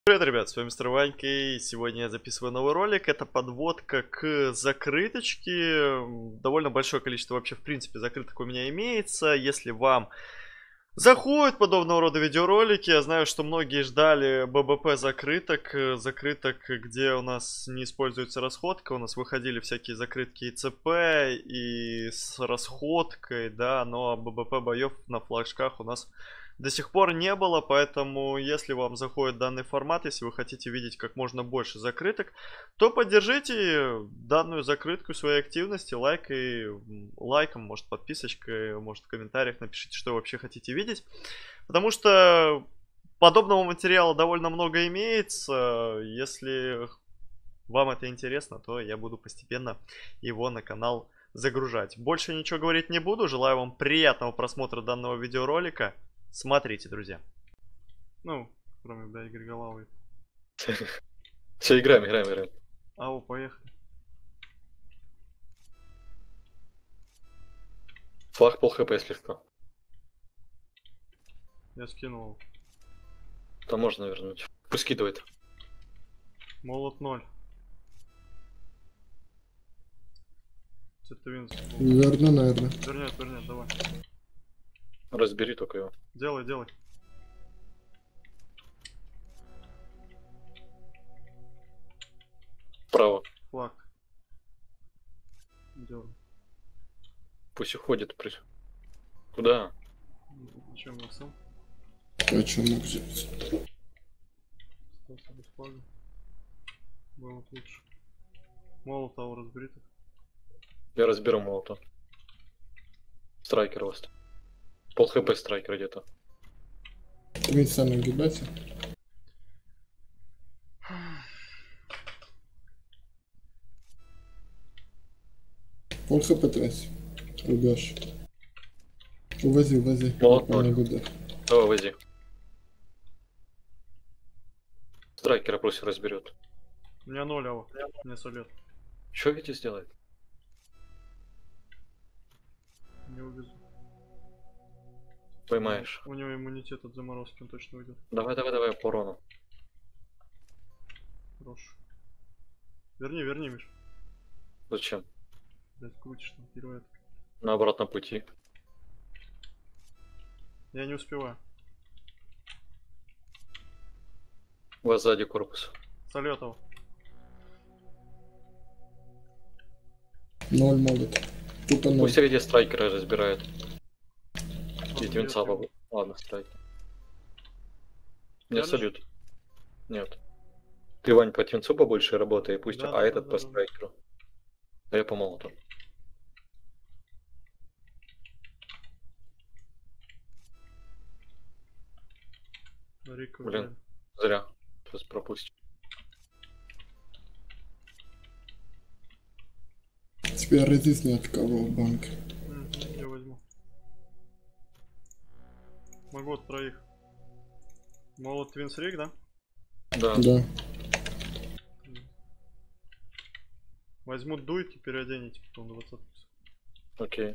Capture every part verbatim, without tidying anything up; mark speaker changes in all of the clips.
Speaker 1: Привет, ребят, с вами Мистер Ванька, и сегодня я записываю новый ролик. Это подводка к закрыточке. Довольно большое количество вообще, в принципе, закрыток у меня имеется. Если вам заходят подобного рода видеоролики, я знаю, что многие ждали ББП закрыток, закрыток, где у нас не используется расходка. У нас выходили всякие закрытки и ЦП, и с расходкой, да, но ББП боев на флажках у нас до сих пор не было, поэтому если вам заходит данный формат, если вы хотите видеть как можно больше закрыток, то поддержите данную закрытку своей активности лайкой, лайком, может подписочкой, может в комментариях напишите, что вы вообще хотите видеть. Потому что подобного материала довольно много имеется. Если вам это интересно, то я буду постепенно его на канал загружать. Больше ничего говорить не буду. Желаю вам приятного просмотра данного видеоролика. Смотрите, друзья. Ну, кроме, да, Игорь Головый.
Speaker 2: Все, играем, играем, играем.
Speaker 1: Ау, поехали.
Speaker 2: Флаг пол хп, если что.
Speaker 1: Я скинул.
Speaker 2: То можно вернуть. Пусть скидывает.
Speaker 1: Молот ноль. Цитовинс.
Speaker 3: Верно, наверное.
Speaker 1: Вернет, вернет, давай.
Speaker 2: Разбери только его.
Speaker 1: Делай, делай.
Speaker 2: Право.
Speaker 1: Флаг. Делай.
Speaker 2: Пусть уходит. Куда?
Speaker 1: Чем я сам?
Speaker 3: А что мог взять?
Speaker 1: Остался без флага. Было лучше. Молот того разбери так.
Speaker 2: Я разберу молотом. Страйкер ласт. Пол хп страйкер где-то.
Speaker 3: Вы сами гибайте. Пол хп трясь. Рубеж. Увози, увози.
Speaker 2: Молот
Speaker 3: Я не
Speaker 2: ноль.
Speaker 3: буду.
Speaker 2: Давай, вози. Страйкера пусть разберет.
Speaker 1: У меня ноль, ава. Мне солет.
Speaker 2: Что Витя сделает?
Speaker 1: Не увезу.
Speaker 2: Поймаешь.
Speaker 1: У него иммунитет от заморозки, он точно уйдет.
Speaker 2: Давай, давай, давай по урону.
Speaker 1: Хорош. Верни, верни, Миш.
Speaker 2: Зачем?
Speaker 1: Блять, крутишь там, первое.
Speaker 2: На обратном пути.
Speaker 1: Я не успеваю.
Speaker 2: У вас сзади корпус.
Speaker 1: Солетов.
Speaker 3: Ноль молот. Тупо ноль.
Speaker 2: Пусть где страйкера разбирает. И твинца бабу. Ладно, страйкер. Не
Speaker 1: Тянешь?
Speaker 2: салют. Нет. Ты, Вань, по твинцу побольше работай, пусть,
Speaker 1: Да,
Speaker 2: а
Speaker 1: да,
Speaker 2: этот
Speaker 1: да,
Speaker 2: по
Speaker 1: да, да.
Speaker 2: страйкеру. А я по молоту.
Speaker 1: Рика,
Speaker 2: Блин.
Speaker 1: взяли.
Speaker 2: Зря. Сейчас пропустим.
Speaker 3: Теперь резист не откого в банк.
Speaker 1: Мгм, я возьму. Могу от троих. Молот Твинс Рик, да?
Speaker 2: Да.
Speaker 3: Да.
Speaker 1: Возьму дуйте, переоденете, потом двадцать.
Speaker 2: Окей.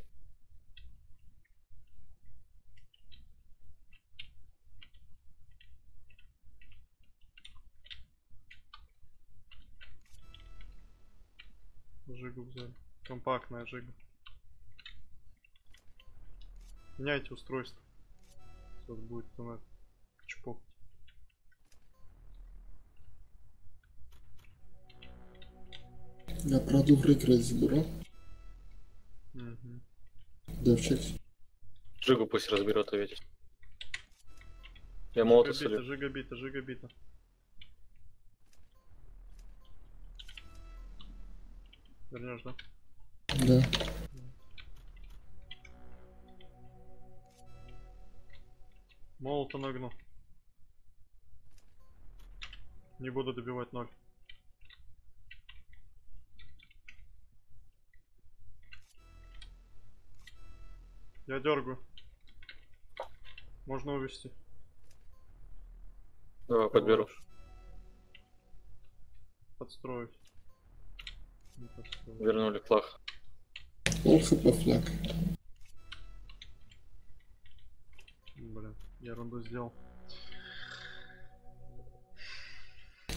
Speaker 1: Жигу взяли. Компактная жига. Меняйте устройство. Сейчас будет там чпок.
Speaker 3: Я правду в рекрейт заберу.
Speaker 1: Угу.
Speaker 3: Девчик.
Speaker 2: Жигу пусть разберет, а ведь. Я молоту
Speaker 1: Жига бита,
Speaker 2: солю.
Speaker 1: жига бита, жига бита. Вернешь, да?
Speaker 3: Да.
Speaker 1: Молота нагну. Не буду добивать ноль. Я дергаю. Можно увести.
Speaker 2: Давай, подберу.
Speaker 1: Подстроить. Не подстроить.
Speaker 2: Вернули флаг.
Speaker 3: Пол хп флаг.
Speaker 1: Блин, ерунду сделал.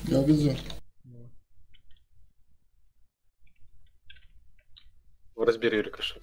Speaker 3: Я везу.
Speaker 1: Ну,
Speaker 2: Разбери рикошет.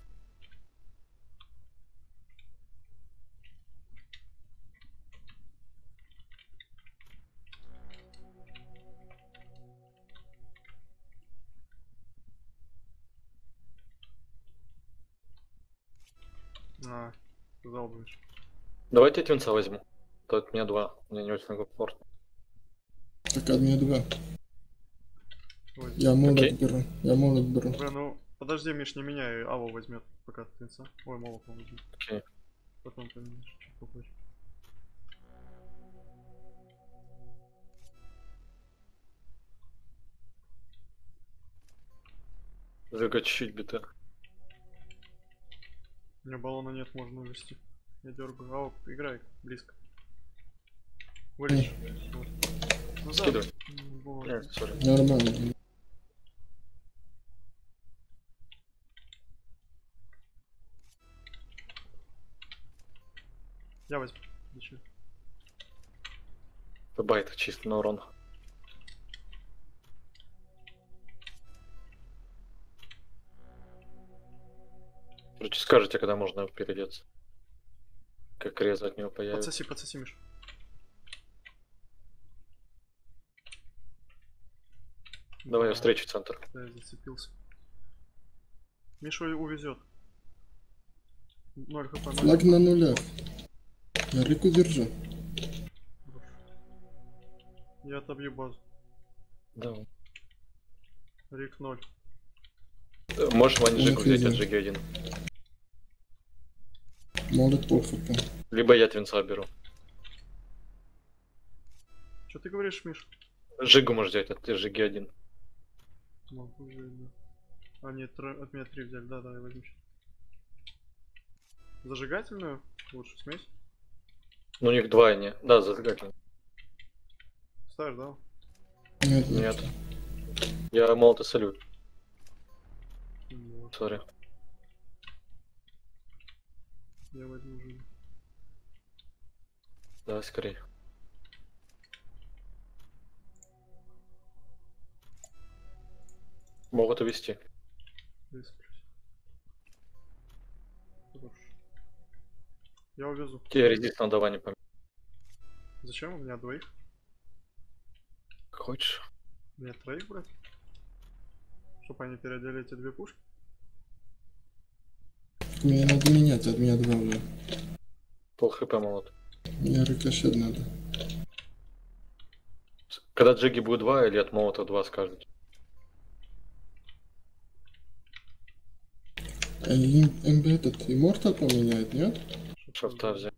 Speaker 1: А, сказал бы.
Speaker 2: Давайте твинца возьму. То от меня два. Мне не очень комфортно.
Speaker 3: Так, от меня два.
Speaker 1: Ой,
Speaker 3: Я молот
Speaker 2: Окей.
Speaker 3: беру. Я молот беру.
Speaker 1: Бля, ну подожди, Миш, не меняй, Ава возьмет пока твинца. Ой, молот он возьмет.
Speaker 2: Окей.
Speaker 1: Потом поменяешь, чуть попозже.
Speaker 2: Жига чуть-чуть бита.
Speaker 1: У меня баллона нет, можно увести. Я дергаю. Ава, играй близко. Вылечь. Вот. Назад.
Speaker 2: Скидывай.
Speaker 1: М, вот.
Speaker 2: Нет, сори.
Speaker 3: Нормально.
Speaker 1: Я возьму. Ничего.
Speaker 2: Байт чисто на урон. Короче, скажете, когда можно переодеться. Как реза от него появится.
Speaker 1: Подсоси, подсоси, Миш.
Speaker 2: Давай я
Speaker 1: Да,
Speaker 2: встречу центр.
Speaker 1: да, я зацепился. Мишу увезет. Ноль хп. ноль
Speaker 3: Флаг
Speaker 1: хп.
Speaker 3: на нулях. Я Рику держу.
Speaker 1: Я отобью базу.
Speaker 2: Да.
Speaker 1: Рик ноль.
Speaker 2: Э, Можешь Вань Жигу
Speaker 3: Ой,
Speaker 2: взять от
Speaker 3: хз.
Speaker 2: Жиги один.
Speaker 3: Молот пол хп.
Speaker 2: Либо я твинца беру.
Speaker 1: Что ты говоришь, Миш?
Speaker 2: Жигу можешь взять от Жиги один.
Speaker 1: Могу взять, да. А, нет, тр- от меня три взяли. Да, да, я возьму. щас. Зажигательную? Лучше смесь.
Speaker 2: Ну у них два не. Да, зажигательный.
Speaker 1: Ставишь, да?
Speaker 3: Нет, нет.
Speaker 2: Нет. Я молот и салют.
Speaker 1: Вот.
Speaker 2: Сори.
Speaker 1: Я возьму уже.
Speaker 2: Да, скорее. Могут увести.
Speaker 1: Высплюсь. Хорош. Я увезу.
Speaker 2: Тебе резист надо Ване поменять.
Speaker 1: Зачем? У меня двоих.
Speaker 2: Хочешь?
Speaker 1: Мне троих брать? Чтоб они переодели эти две пушки?
Speaker 3: Мне надо менять, от меня два уже.
Speaker 2: Пол хп молот.
Speaker 3: Мне рикошет надо.
Speaker 2: Когда Джиги будет два или от молота два скажут.
Speaker 3: А им, им бы этот иммортал поменяет, нет?
Speaker 2: Шафта взять.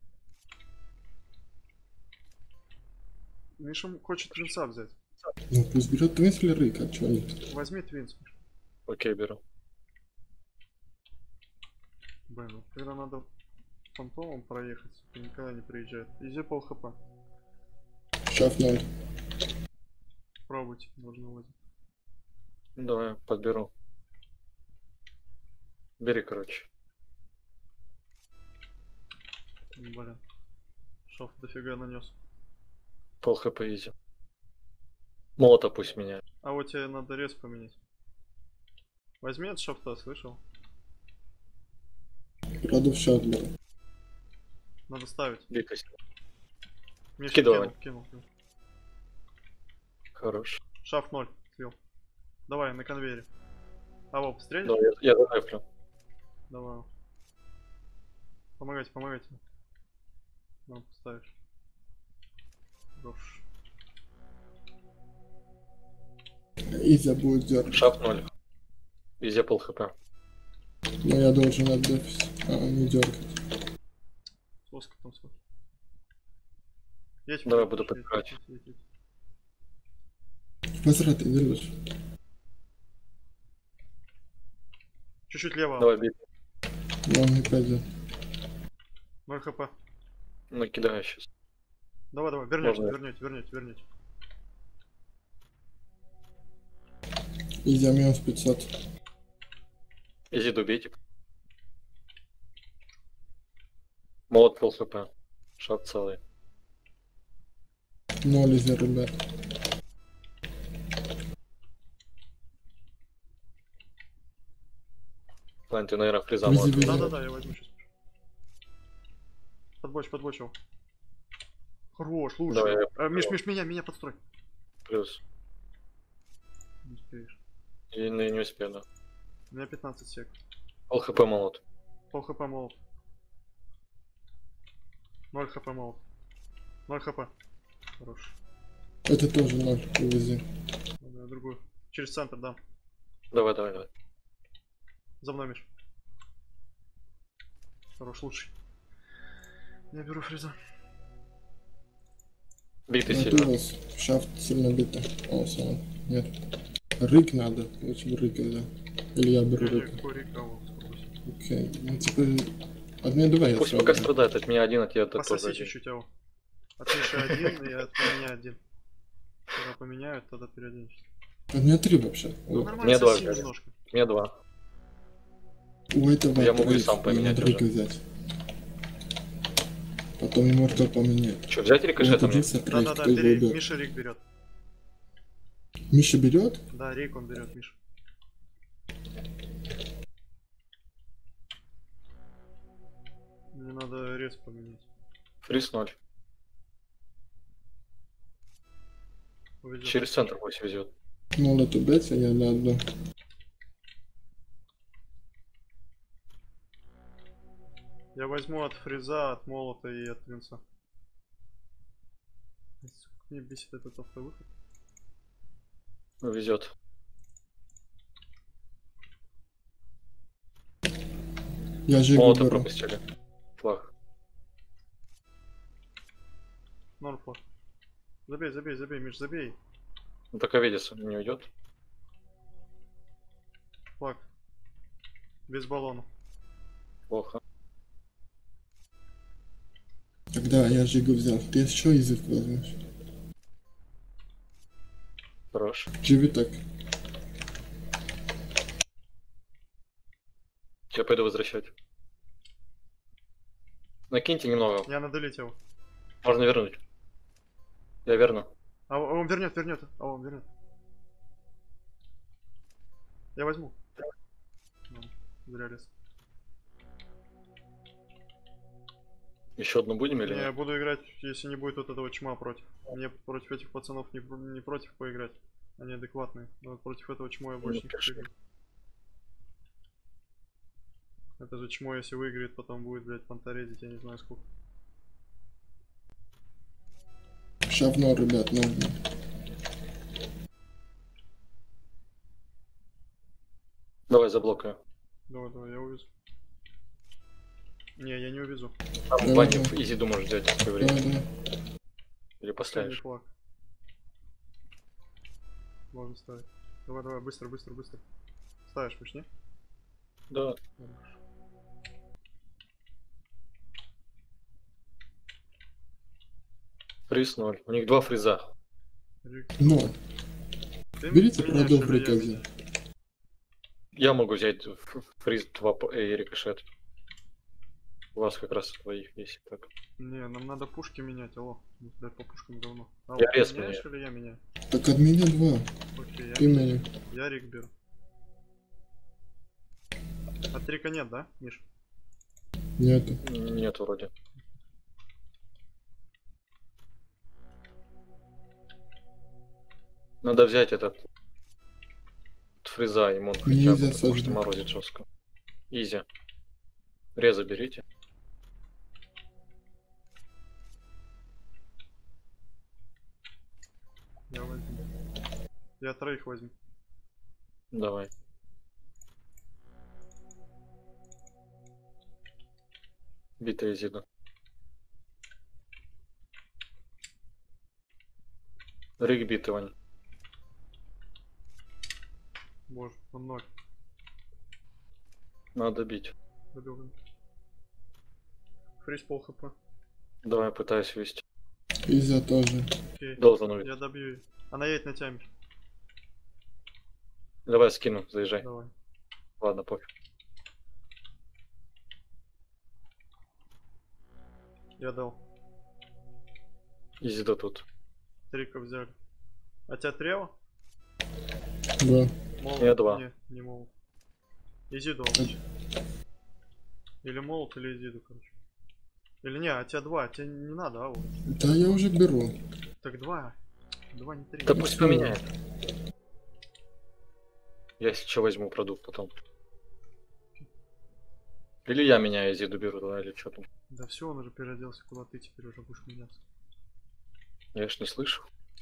Speaker 1: Миша хочет твинца взять.
Speaker 3: Ну пусть берет Твинс или Рика, чё нет?
Speaker 1: Возьми твинс, Миш.
Speaker 2: Окей, беру.
Speaker 1: Блин, вот когда надо фантомом проехать, то никогда не приезжает. Изи пол хп.
Speaker 3: Шаф ноль.
Speaker 1: Пробуйте, можно возить.
Speaker 2: Давай, подберу. Бери, короче.
Speaker 1: Блин. Шоф дофига нанес.
Speaker 2: Пол хп изи. Молота пусть меняет.
Speaker 1: А вот тебе надо рез поменять. Возьми от шофта, слышал?
Speaker 3: Раду в шаг беру.
Speaker 1: Надо ставить.
Speaker 2: Бикость.
Speaker 1: Миша
Speaker 2: Скидывай.
Speaker 1: кинул, кинул, кинул.
Speaker 2: Хорош.
Speaker 1: Шаф ноль, слил. Давай, на конвейере. А вот, стрелишь?
Speaker 2: Да, я, я задефлю.
Speaker 1: Давай. Помогайте, помогайте. Нам поставишь. Хорош.
Speaker 3: Изя будет дергать.
Speaker 2: Шаф ноль. Изи пол хп.
Speaker 3: Но я должен отдефить. А, не дергать.
Speaker 1: Соска там соска. Едь,
Speaker 2: Давай
Speaker 1: едь,
Speaker 2: буду
Speaker 1: едь,
Speaker 2: подбирать.
Speaker 1: едь, едь, едь.
Speaker 3: Возврат ты держишь.
Speaker 1: Чуть-чуть лево.
Speaker 2: Давай, бей.
Speaker 3: Он не пойдет.
Speaker 1: ноль хп.
Speaker 2: Накидаю сейчас.
Speaker 1: Давай, давай, вернете,
Speaker 2: Можно.
Speaker 1: вернете, вернете, вернете.
Speaker 3: Изя минус пятьсот.
Speaker 2: Изи добейте. Молот пол хп. Шаг целый.
Speaker 3: Ноль Изя, ребят.
Speaker 2: Ладно, ты, наверное, фриза
Speaker 3: Вези,
Speaker 2: можешь.
Speaker 3: вези.
Speaker 1: Да-да-да, я возьму сейчас. Подбочь, подбочил. Хорош, лучше.
Speaker 2: Давай, я
Speaker 1: А, Миш, Миш, меня, меня подстрой.
Speaker 2: Плюс.
Speaker 1: Не успеешь.
Speaker 2: И не, не успею, да.
Speaker 1: У меня пятнадцать сек.
Speaker 2: Пол хп молот.
Speaker 1: Пол хп молот. ноль хп молот. ноль хп. Хорош.
Speaker 3: Это тоже ноль, увези.
Speaker 1: Надо другую. Через центр, да.
Speaker 2: Давай, давай, давай.
Speaker 1: За мной, Миш. Хорош, лучший. Я беру фреза.
Speaker 2: Битый
Speaker 3: Вот у
Speaker 2: сильно.
Speaker 3: вас шафт сильно бита. О, все. Нет. Рык надо. Лучше бы рыка, да. Или я беру
Speaker 1: Не, не,
Speaker 3: рыка.
Speaker 1: какой рик, кого?
Speaker 3: Окей. Ну типа... Одна давай я
Speaker 2: Пусть
Speaker 3: сразу.
Speaker 2: пока страдает, от меня один, от тебя тоже
Speaker 1: Пососи
Speaker 2: один.
Speaker 1: чуть-чуть его. От Миши один и от меня один. Когда поменяют, тогда переоденешься.
Speaker 3: У меня три вообще.
Speaker 1: Ну
Speaker 3: Вот.
Speaker 1: нормально,
Speaker 2: Мне два
Speaker 1: соси
Speaker 2: взяли.
Speaker 1: немножко.
Speaker 2: Мне два.
Speaker 3: У этого
Speaker 2: Я могу и
Speaker 3: троих,
Speaker 2: сам поменять
Speaker 3: надо рыка
Speaker 2: уже.
Speaker 3: взять. Потом ему рта поменять.
Speaker 2: Че, взять рикошет
Speaker 3: Вот
Speaker 2: мне?
Speaker 3: один троих,
Speaker 1: Да-да-да,
Speaker 3: кто его
Speaker 1: бери.
Speaker 3: убьет.
Speaker 1: Миша рик берет.
Speaker 3: Миша берет?
Speaker 1: Да, рик он берет, Миша. Мне надо рез поменять.
Speaker 2: Фриз ноль.
Speaker 1: Увезет.
Speaker 2: Через центр пусть везет.
Speaker 3: Молот убить, а я на одну.
Speaker 1: Я возьму от фреза, от молота и от винца. Сука, мне бесит этот автовыход.
Speaker 2: Везет.
Speaker 3: Я же его
Speaker 2: Молота
Speaker 3: беру.
Speaker 2: пропустили. Флаг.
Speaker 1: Норм флаг. Забей, забей, забей, Миш, забей.
Speaker 2: Ну так видится, не уйдет.
Speaker 1: Флаг. Без баллона.
Speaker 2: Плохо.
Speaker 3: Тогда я Жигу взял. Ты еще язык возьмешь.
Speaker 2: Хорош.
Speaker 3: Живи так.
Speaker 2: Я пойду возвращать. Накиньте немного.
Speaker 1: Я надолетел.
Speaker 2: Можно вернуть. Я верну.
Speaker 1: А он вернет, вернет. А он вернет. Я возьму. Ну, зря лез.
Speaker 2: Еще одну будем или
Speaker 1: Не, я
Speaker 2: нет?
Speaker 1: буду играть, если не будет вот этого чма против. Мне против этих пацанов не, не против поиграть. Они адекватные. Но вот против этого чмо я больше не хочу играть. Это же чмо, если выиграет, потом будет, блядь, понторезить, я не знаю сколько.
Speaker 3: Шавно, ребят, нужно.
Speaker 2: Давай заблокаю.
Speaker 1: Давай, давай, я увезу. Не, я не увезу.
Speaker 2: Там
Speaker 3: Давай,
Speaker 2: в бане
Speaker 3: давай.
Speaker 2: изи можешь взять в свое
Speaker 3: Давай,
Speaker 2: время.
Speaker 3: давай.
Speaker 2: Или
Speaker 1: Последний
Speaker 2: поставишь.
Speaker 1: флаг. Можно ставить. Давай, давай, быстро, быстро, быстро. Ставишь, Миш, не?
Speaker 2: Да.
Speaker 1: Хорошо.
Speaker 2: Фриз ноль. У них два фриза.
Speaker 1: Рик,
Speaker 3: Но,
Speaker 1: ты
Speaker 3: берите
Speaker 1: меняешь
Speaker 3: продов в
Speaker 1: или я
Speaker 3: приказе.
Speaker 1: меняю?
Speaker 2: Я могу взять ф- фриз два по- и рикошет. У вас как раз твоих есть так.
Speaker 1: Не, нам надо пушки менять, алло. Мы, блядь, по пушкам давно. А
Speaker 2: Я
Speaker 1: вот
Speaker 2: рез
Speaker 1: меняешь или я меняю?
Speaker 3: Так от меня два.
Speaker 1: Окей, я,
Speaker 3: Ты меня.
Speaker 1: я Рик беру. От Рика нет, да, Миш?
Speaker 3: Нету.
Speaker 2: Нет, вроде. Надо взять этот фриза, ему он хотя бы,
Speaker 3: Нельзя
Speaker 2: потому что
Speaker 3: сожрать.
Speaker 2: морозит жестко. Изи. Реза берите.
Speaker 1: Я возьму. Я троих возьму.
Speaker 2: Давай. Битая изида. Рик битый, Вань.
Speaker 1: Боже, он ноль.
Speaker 2: Надо бить.
Speaker 1: Добил. Фриз пол хп.
Speaker 2: Давай, пытаюсь вести.
Speaker 3: Изя тоже.
Speaker 1: Окей.
Speaker 2: Должен убить.
Speaker 1: Я добью ее. Она едет на тебя, Миш.
Speaker 2: Давай скину, заезжай.
Speaker 1: Давай.
Speaker 2: Ладно, пофиг.
Speaker 1: Я дал.
Speaker 2: Изида тут.
Speaker 1: Трика взяли. А тебя трево?
Speaker 3: Да.
Speaker 1: Молот?
Speaker 2: Я два.
Speaker 1: Не, не молот. Изиду. Или молот, или изиду, короче. Или не, а тебя два, тебе не надо, а вот.
Speaker 3: Да я уже беру.
Speaker 1: Так два. Два, не три.
Speaker 2: Да пусть поменяет. Я сейчас возьму продукт потом. Или я меняю Изиду беру, да, или что там.
Speaker 1: Да все, он уже переоделся, куда ты теперь уже будешь меняться.
Speaker 2: Я ж не слышу.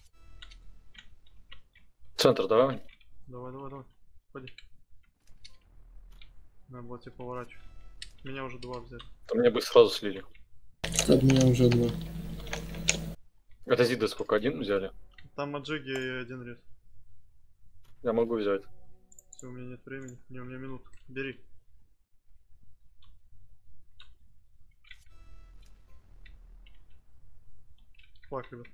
Speaker 2: Центр, давай.
Speaker 1: Давай, давай, давай. Ходи. Надо было тебе поворачивать. Меня уже два взять.
Speaker 2: То мне бы сразу слили.
Speaker 3: От меня уже два.
Speaker 2: Это Зида сколько? Один взяли?
Speaker 1: Там Маджиги и один рез.
Speaker 2: Я могу взять.
Speaker 1: Все, у меня нет времени. Не, у меня минута. Бери. Флаг, ребят.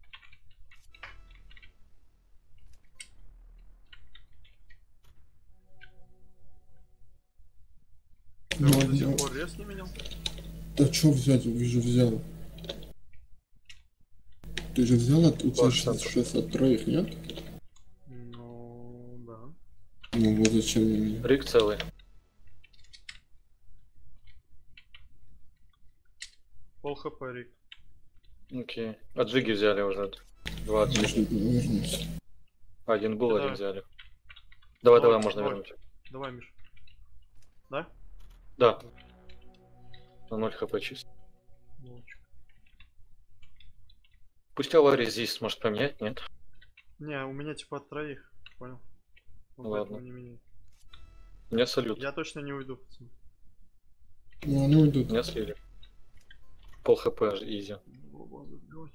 Speaker 1: Я
Speaker 3: Ну,
Speaker 1: вот до
Speaker 3: я-
Speaker 1: сих пор рез не менял.
Speaker 3: Да что взять? Я же взял. Ты же взял от... У тебя
Speaker 2: Ваш
Speaker 3: же
Speaker 2: центр.
Speaker 3: сейчас от троих, нет?
Speaker 1: Ну, да.
Speaker 3: Ну вот зачем мне меня?
Speaker 2: Рик целый.
Speaker 1: Пол хп, Рик.
Speaker 2: Окей. От Джиги взяли уже. Два от Джиги.
Speaker 3: Может, вернусь.
Speaker 2: Один был,
Speaker 1: Давай.
Speaker 2: один взяли. Давай,
Speaker 1: Давай,
Speaker 2: давай, можно
Speaker 1: давай.
Speaker 2: вернуть.
Speaker 1: Давай, Миш. Да?
Speaker 2: Да. На ноль хп чисто.
Speaker 1: Молодчик.
Speaker 2: Пусть аварий здесь сможет поменять, нет?
Speaker 1: Не, у меня типа от троих. Понял? Вот
Speaker 2: Ладно.
Speaker 1: поэтому не меняй.
Speaker 2: Мне салют.
Speaker 1: Я точно не уйду, пацаны.
Speaker 3: Ну они уйдут.
Speaker 2: Меня слили. Пол хп изи.
Speaker 1: Бабла забивай.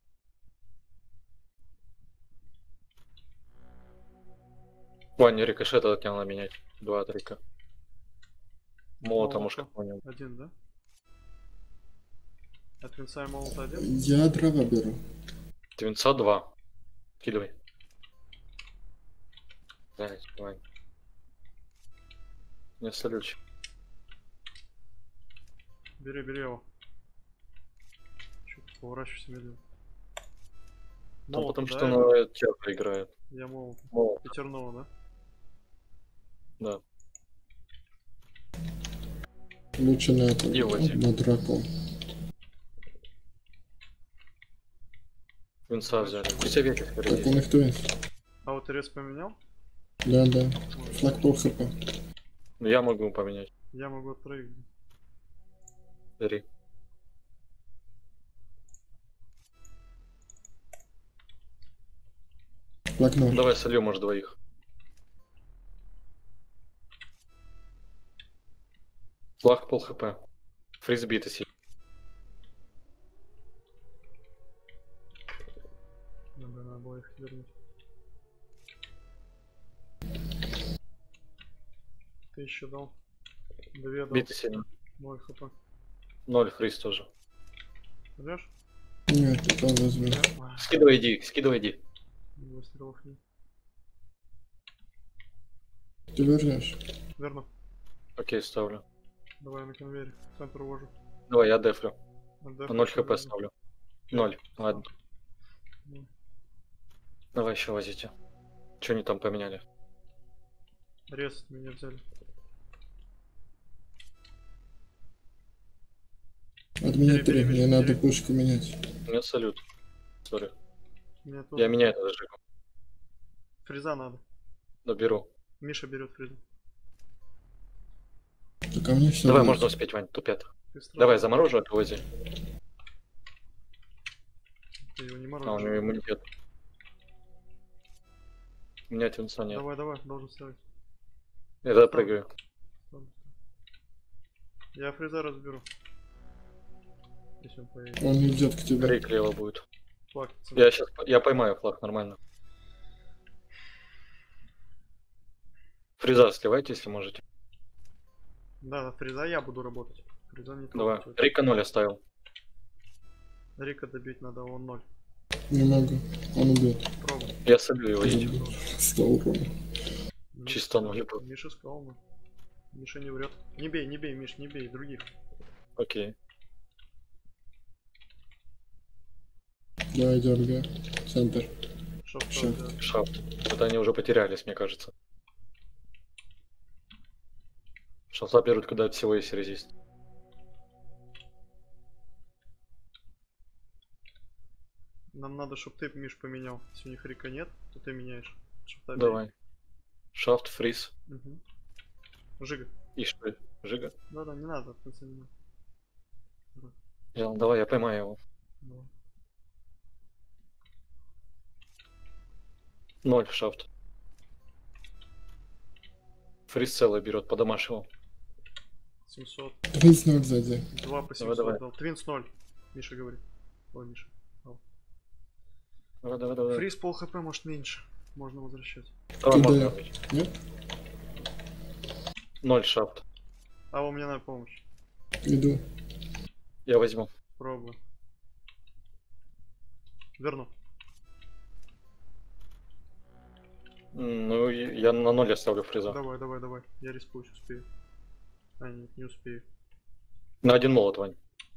Speaker 2: Ваня, рикошет от надо менять. Два от Рика. Молота,
Speaker 1: Молота.
Speaker 2: может, как понял.
Speaker 1: Один, да? От винца и молота один?
Speaker 3: Я дрова беру.
Speaker 2: Твинца два. Кидывай. Блять, Вань. Не салют.
Speaker 1: Бери, бери его. Чё ты поворачивайся медленно.
Speaker 2: Там
Speaker 1: Молот,
Speaker 2: потому
Speaker 1: да,
Speaker 2: что
Speaker 1: я-
Speaker 2: на театр играет.
Speaker 1: Я молот.
Speaker 2: Молот,
Speaker 1: Пятерного, да?
Speaker 2: да.
Speaker 3: Лучше на это.
Speaker 2: И вот.
Speaker 3: На драку.
Speaker 2: Твинца взяли. Пусть ветер
Speaker 3: Так у
Speaker 2: впереди.
Speaker 3: них кто есть?
Speaker 1: А вот рез поменял?
Speaker 3: Да, да. Флаг пол хп.
Speaker 2: Ну, я могу поменять.
Speaker 1: Я могу от троих.
Speaker 2: Бери.
Speaker 3: Флаг ноль.
Speaker 2: Давай солью, может, двоих. Флаг пол хп. Фризбит и
Speaker 1: Надо на обоих вернуть. Ты еще дал. Две дал.
Speaker 2: Биты сильно.
Speaker 1: Мой хп.
Speaker 2: Ноль фриз тоже.
Speaker 1: Режь?
Speaker 3: Нет, это возьму.
Speaker 1: Ай,
Speaker 2: Скидывай, иди, скидывай, иди.
Speaker 1: выстрелов нет.
Speaker 3: Ты вернешь?
Speaker 1: Верну.
Speaker 2: Окей, ставлю.
Speaker 1: Давай на конвейере. В центр увожу.
Speaker 2: Давай, я дефлю.
Speaker 1: На
Speaker 2: На ноль хп ставлю. Ноль. Ладно.
Speaker 1: Ну.
Speaker 2: Давай еще возите. Что они там поменяли?
Speaker 1: Рез меня взяли.
Speaker 3: От меня
Speaker 1: Бери,
Speaker 3: три.
Speaker 1: бери, бери,
Speaker 3: Мне надо
Speaker 1: бери.
Speaker 3: пушку менять.
Speaker 2: Нет, салют. Сори.
Speaker 1: Мне тоже.
Speaker 2: Я меняю это даже.
Speaker 1: Фреза надо.
Speaker 2: Доберу.
Speaker 1: Миша берет фрезу.
Speaker 3: Так а мне все.
Speaker 2: Давай, можно успеть, Вань, тупят.
Speaker 1: Ты сразу-
Speaker 2: Давай, заморожу, а вози.
Speaker 1: Ты его не
Speaker 2: А, у
Speaker 1: морозишь.
Speaker 2: него иммунитет. У меня тенца нет.
Speaker 1: Давай, давай, должен ставить.
Speaker 2: Я тогда прыгаю.
Speaker 1: Ставлю. Я фреза разберу. Если он поедет.
Speaker 3: Он идет к тебе.
Speaker 2: Рейк лево будет.
Speaker 1: Флаг.
Speaker 2: Я сейчас, я поймаю флаг нормально. Фреза сливайте, если можете.
Speaker 1: Да, да, фреза я буду работать. Фреза не
Speaker 2: Давай.
Speaker 1: трогать.
Speaker 2: Рика ноль оставил.
Speaker 1: Рика добить надо, он ноль.
Speaker 3: Не могу. Он убьет.
Speaker 1: Пробуй.
Speaker 2: Я солю его, идите.
Speaker 3: Сто урона.
Speaker 1: Миша-
Speaker 2: Чисто ноль был.
Speaker 1: Миша сказал, ну. Миша не врет. Не бей, не бей, Миш, не бей, других.
Speaker 2: Окей.
Speaker 3: Давай дергай. Центр.
Speaker 1: Что
Speaker 3: Ща.
Speaker 1: делать?
Speaker 2: Шафт. Это они уже потерялись, мне кажется. Шанса берут, когда от всего есть резист.
Speaker 1: Нам надо, чтобы ты, Миш, поменял. Если у них рика нет, то ты меняешь. Шафта бей.
Speaker 2: Давай. Шафт, фриз.
Speaker 1: Угу. Жига.
Speaker 2: И что? Жига?
Speaker 1: Да-да, не надо, в конце не надо.
Speaker 2: Я, давай, я поймаю его.
Speaker 1: Давай.
Speaker 2: Ноль в шафт. Фриз целый берет, по домашнему.
Speaker 1: семьсот.
Speaker 3: Фриз ноль сзади.
Speaker 1: два по
Speaker 2: Давай,
Speaker 1: семьсот
Speaker 2: давай.
Speaker 1: дал. Твинс ноль. Миша говорит. Ой, Миша.
Speaker 2: Давай, давай, давай.
Speaker 1: Фриз пол хп, может меньше. Можно возвращать.
Speaker 2: Давай,
Speaker 3: Куда
Speaker 2: можно
Speaker 3: я?
Speaker 2: убить.
Speaker 3: Нет?
Speaker 2: Ноль шафт.
Speaker 1: А у меня на помощь.
Speaker 3: Иду.
Speaker 2: Я возьму.
Speaker 1: Пробую. Верну.
Speaker 2: М, Ну, и- я на ноль оставлю фриза.
Speaker 1: Давай, давай, давай. Я рискую, успею. А, нет, не успею.
Speaker 2: На один молот, Вань.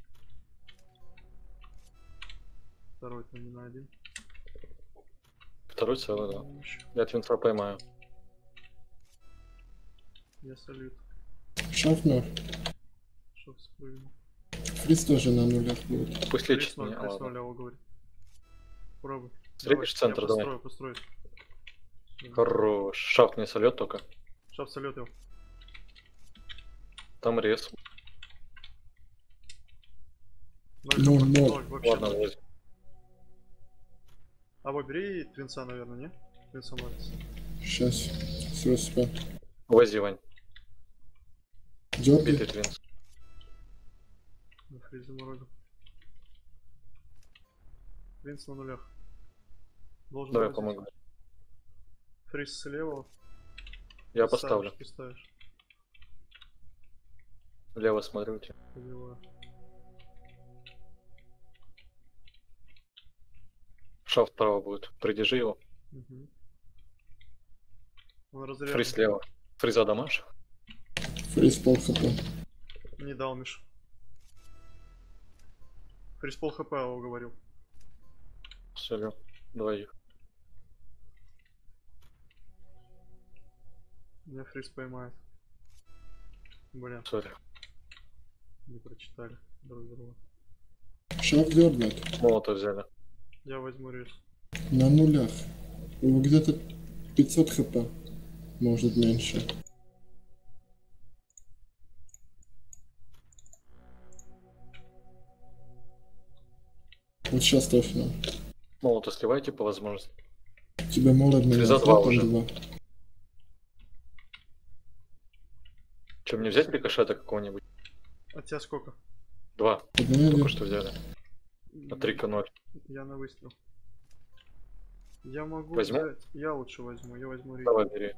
Speaker 1: Второй там не на один.
Speaker 2: Второй целый, да.
Speaker 1: Помощь.
Speaker 2: Я твинца поймаю.
Speaker 1: Я салют.
Speaker 3: Шаф ноль.
Speaker 1: Шов спрыгнул.
Speaker 3: Фриз тоже на нулях будет.
Speaker 2: Пусть
Speaker 1: Фриз
Speaker 2: лечит
Speaker 1: ноль,
Speaker 2: меня.
Speaker 1: Фриз
Speaker 2: ладно.
Speaker 1: ноль, Ава говорит. Пробуй.
Speaker 2: Стрельнешь в центр,
Speaker 1: я
Speaker 2: давай.
Speaker 1: построю, построю.
Speaker 2: Хорош. Шафт не солет только.
Speaker 1: Шав салют его.
Speaker 2: Там рез.
Speaker 3: Ноль, ноль.
Speaker 1: Вообще.
Speaker 2: Ладно,
Speaker 1: ноль.
Speaker 2: возьму.
Speaker 1: Ава, бери твинца, наверное, не? Твинца ноль.
Speaker 3: Сейчас. Все, спа.
Speaker 2: Вози, Вань.
Speaker 3: Дергай.
Speaker 2: Битый твинс.
Speaker 1: На фризе морозу. Твинц на нулях. Должен
Speaker 2: Давай,
Speaker 1: завозить.
Speaker 2: помогу.
Speaker 1: Фриз слева.
Speaker 2: Я
Speaker 1: Ставишь,
Speaker 2: поставлю.
Speaker 1: ты ставишь.
Speaker 2: Влево смотрю.
Speaker 1: Поняла.
Speaker 2: Шафт право будет. Придержи его.
Speaker 1: Угу. Он разрезан.
Speaker 2: Фриз слева. Фриза домаш.
Speaker 3: Фриз пол хп.
Speaker 1: Не дал, Миш. Фриз пол хп его говорил.
Speaker 2: Все, двоих.
Speaker 1: Меня фриз поймает. Блин,
Speaker 2: Сори.
Speaker 1: не прочитали друг друга.
Speaker 3: Шаф дернет.
Speaker 2: Молота взяли.
Speaker 1: Я возьму рез.
Speaker 3: На нулях. У него где-то пятьсот хп. Может меньше. Вот сейчас точно.
Speaker 2: Молота сливайте по возможности.
Speaker 3: Тебе молот на
Speaker 2: Фриза два
Speaker 3: там
Speaker 2: уже.
Speaker 3: два.
Speaker 2: Чем мне взять рикошета какого-нибудь?
Speaker 1: А тебя сколько?
Speaker 2: Два.
Speaker 3: Один,
Speaker 2: Только
Speaker 3: один.
Speaker 2: что взяли. А три к ноль.
Speaker 1: Я на выстрел. Я могу
Speaker 2: Возьму?
Speaker 1: взять. Я лучше возьму. Я возьму рез.
Speaker 2: Давай, бери.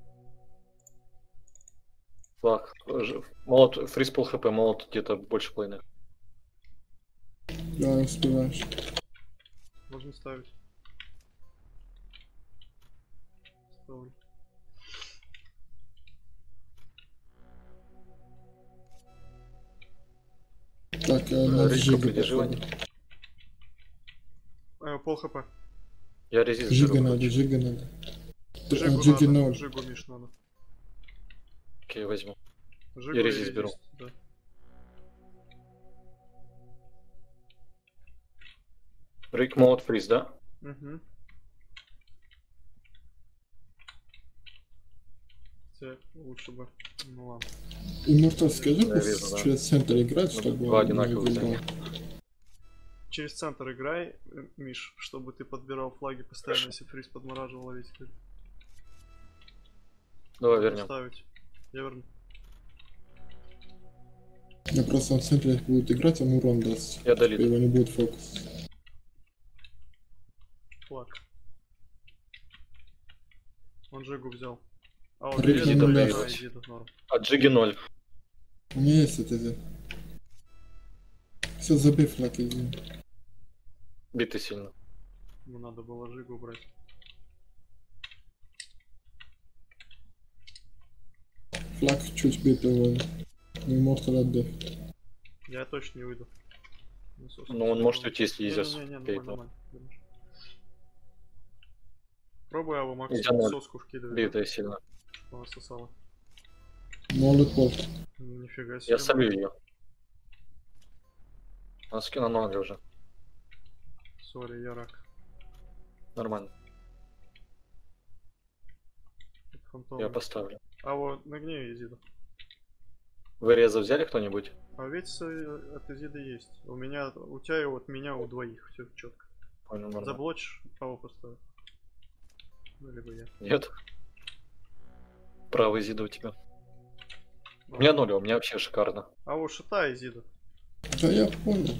Speaker 2: Флаг. Ж- Молот, фриз пол хп, молот где-то больше половины.
Speaker 3: Да, успеваешь.
Speaker 1: Можно ставить. Ставлю.
Speaker 3: Так, э, надо
Speaker 2: Речка
Speaker 3: Жига
Speaker 2: придержи,
Speaker 3: походу.
Speaker 1: Э, пол хп.
Speaker 2: Я резист
Speaker 3: Жига
Speaker 2: беру,
Speaker 3: надо,
Speaker 2: короче.
Speaker 3: Жига надо. Т-
Speaker 1: Жигу
Speaker 3: а, Жиги
Speaker 1: надо.
Speaker 3: ноль.
Speaker 1: Жигу, Миш, надо.
Speaker 2: Окей, возьму.
Speaker 1: Жигу
Speaker 2: Я
Speaker 1: и
Speaker 2: резист беру.
Speaker 1: Да.
Speaker 2: Рик, молот, фриз, да?
Speaker 1: Угу. Хотя лучше бы. Ну ладно.
Speaker 3: Иммортал, скажи,
Speaker 2: Да,
Speaker 3: пусть
Speaker 2: вижу, да.
Speaker 3: через центр играть,
Speaker 2: Ну,
Speaker 3: чтобы
Speaker 2: два
Speaker 3: он
Speaker 2: одинаковых
Speaker 3: не выбрал.
Speaker 1: Через центр играй, э, Миш, чтобы ты подбирал флаги постоянно,
Speaker 2: Хорошо.
Speaker 1: если фриз подмораживал ловить.
Speaker 2: Давай вернем.
Speaker 1: Ставить. Я верну.
Speaker 3: Я просто он в центре будет играть, он урон даст.
Speaker 2: Я долит.
Speaker 3: Его не будет фокус.
Speaker 1: Флаг. Он Жигу взял. А он
Speaker 3: Рик
Speaker 1: Иди
Speaker 3: на
Speaker 1: до-
Speaker 3: нулях.
Speaker 1: а, иди до норм.
Speaker 2: А Джиги ноль.
Speaker 3: У меня есть это здесь. Все, забей флаг, иди.
Speaker 2: Битый сильно.
Speaker 1: Ему надо было Жигу брать.
Speaker 3: Флаг чуть битого. Ну, Иммортал отдых.
Speaker 1: Я точно не выйду. Насос.
Speaker 2: Ну, он может уйти, если
Speaker 1: Не,
Speaker 2: изяс.
Speaker 1: не, не,
Speaker 2: Окей,
Speaker 1: нормально, нормально. Вернешь. Пробуй его Макс
Speaker 2: Я ноль.
Speaker 1: соску вкидывать,
Speaker 2: Битая сильно.
Speaker 1: чтобы она сосала.
Speaker 3: Молотов.
Speaker 1: Нифига себе.
Speaker 2: Я солю ее. Она скина ноль уже.
Speaker 1: Сори, я рак.
Speaker 2: Нормально.
Speaker 1: Фантом.
Speaker 2: Я поставлю.
Speaker 1: А вот на гневе Изида.
Speaker 2: Вы реза взяли кто-нибудь?
Speaker 1: А ведь с- от Изиды есть. У меня, у тебя и от меня, у двоих. Все четко.
Speaker 2: Понял, нормально.
Speaker 1: Заблочишь, кого поставить? Ну, либо я.
Speaker 2: Нет. Правый Зида у тебя. У меня ноль, у меня вообще шикарно.
Speaker 1: А вот шита Изида.
Speaker 3: Да я понял.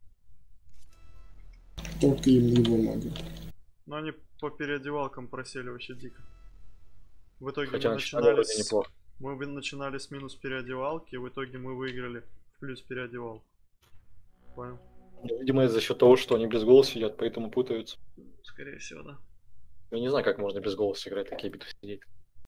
Speaker 3: Только им его магия.
Speaker 1: Но они по переодевалкам просели вообще дико. В итоге
Speaker 2: Хотя
Speaker 1: мы
Speaker 2: начинали
Speaker 1: начинали,
Speaker 2: вроде
Speaker 1: с...
Speaker 2: неплохо.
Speaker 1: мы вы- начинали с минус переодевалки, и в итоге мы выиграли в плюс переодевалку. Понял?
Speaker 2: Ну, видимо, это за счет того, что они без голоса сидят, поэтому путаются.
Speaker 1: Скорее всего, да.
Speaker 2: Я не знаю, как можно без голоса играть такие битвы сидеть.